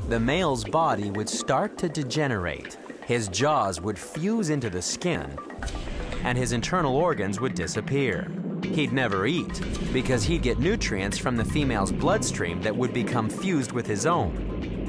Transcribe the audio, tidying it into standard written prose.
the male's body would start to degenerate. His jaws would fuse into the skin, and his internal organs would disappear. He'd never eat because he'd get nutrients from the female's bloodstream that would become fused with his own.